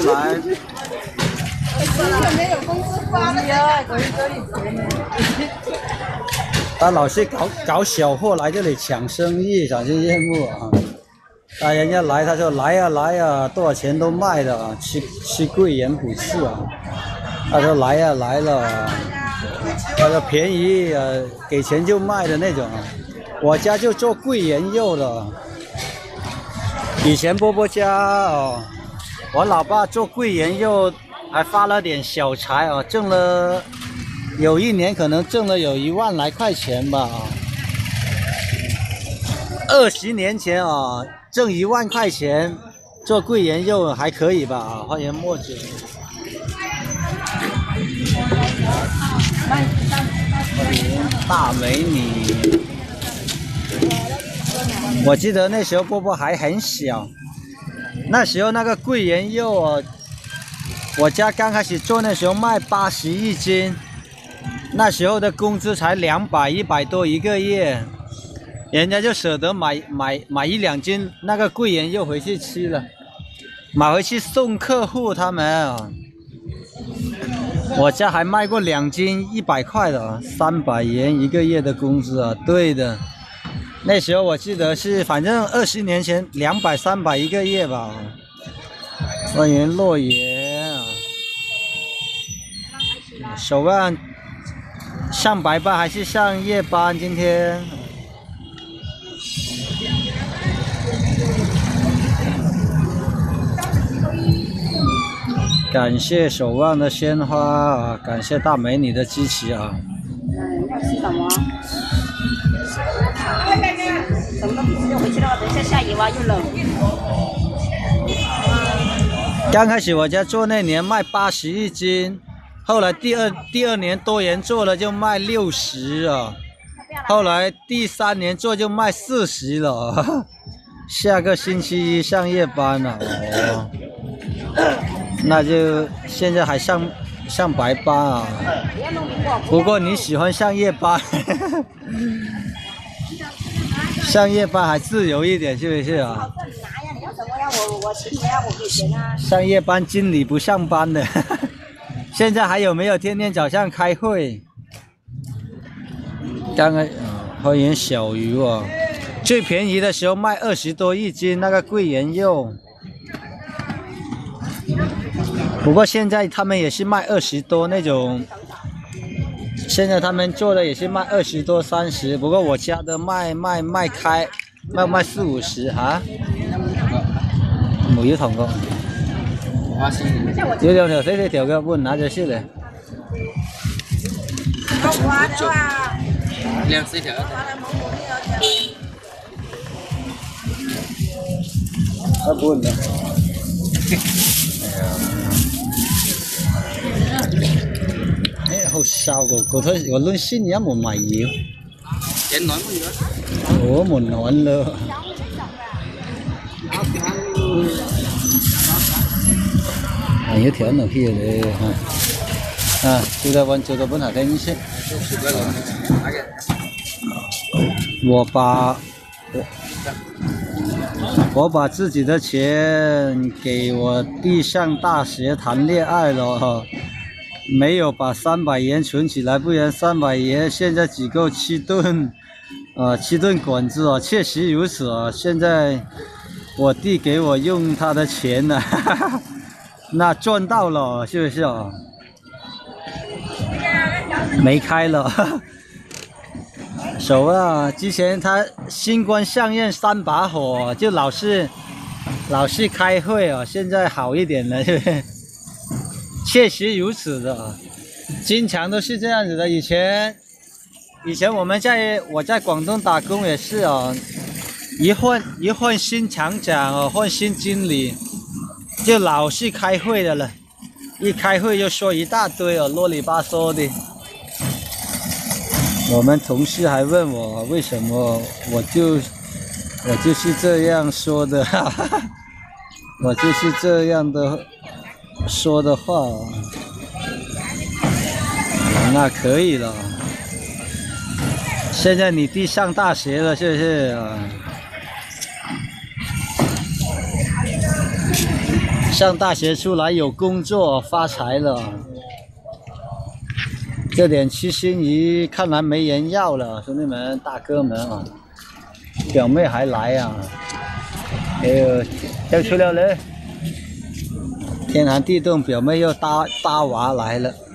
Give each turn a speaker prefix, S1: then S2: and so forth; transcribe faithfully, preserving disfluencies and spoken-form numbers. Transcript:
S1: 来。
S2: 没有工资发了呀，可以可以。
S1: 他老是搞搞小货来这里抢生意，赏心悦目啊！啊，人家来他说来呀、啊、来呀、啊，多少钱都卖的啊，吃吃贵盐不是啊。他说来呀、啊、来了、啊，他说便宜啊，给钱就卖的那种啊。我家就做贵盐肉的，以前波波家哦，我老爸做贵盐肉还发了点小财哦，挣了有一年可能挣了有一万来块钱吧。二十年前啊，挣一万块钱做贵盐肉还可以吧？啊，欢迎墨子。欢迎大美女。我记得那时候波波还很小，那时候那个贵盐肉哦，我家刚开始做那时候卖八十一斤，那时候的工资才两百一百多一个月，人家就舍得买买买一两斤那个贵盐肉回去吃了，买回去送客户他们啊。我家还卖过两斤一百块的啊，三百元一个月的工资啊，对的。那时候我记得是，反正二十年前两百三百一个月吧。欢迎洛爷啊，手腕上白班还是上夜班？今天感谢守望的鲜花啊，感谢大美女的支持啊。
S2: 嗯，要吃什么？什么都不吃，回去的话，等一下下雨哇，又冷。
S1: 刚开始我家做那年卖八十一斤，后来第二第二年多人做了就卖六十啊，后来第三年做就卖四十了。下个星期一上夜班了哦，那就现在还上上白班啊。不过你喜欢上夜班。上夜班还自由一点，是不是啊？上夜班经理不上班的。现在还有没有天天早上开会？刚刚欢迎小鱼哦，最便宜的时候卖二十多一斤那个贵盐肉，不过现在他们也是卖二十多那种。现在他们做的也是卖二十多、三十，不过我家的卖卖卖开，卖卖四五十哈。冇要同個，要兩條死死條嘅換下就先嚟。兩四條。一般啦。好燒個，嗰台我論先一門埋腰。人暖不熱？我門暖了。啊，要調落去咧嚇。啊，就在溫州的本下天氣。我把我我把自己的錢給我弟上大學談戀愛了。没有把三百元存起来，不然三百元现在只够吃顿，呃，吃顿馆子哦，确实如此啊。现在我弟给我用他的钱呢，哈哈，那赚到了，是不是啊？没开了，手啊！之前他新官上任三把火，就老是老是开会哦，现在好一点了，是不是？确实如此的，经常都是这样子的。以前，以前我们在我在广东打工也是哦，一换一换新厂长哦，换新经理，就老是开会的了。一开会就说一大堆哦，啰里吧嗦的。我们同事还问我为什么，我就我就是这样说的，哈哈，我就是这样的。说的话，那可以了。现在你弟上大学了，是不是啊？ 上大学出来有工作发财了，这点七星鱼看来没人要了，兄弟们、大哥们啊，表妹还来啊！哎呦，要出了嘞！天寒地冻，表妹又搭搭娃来了。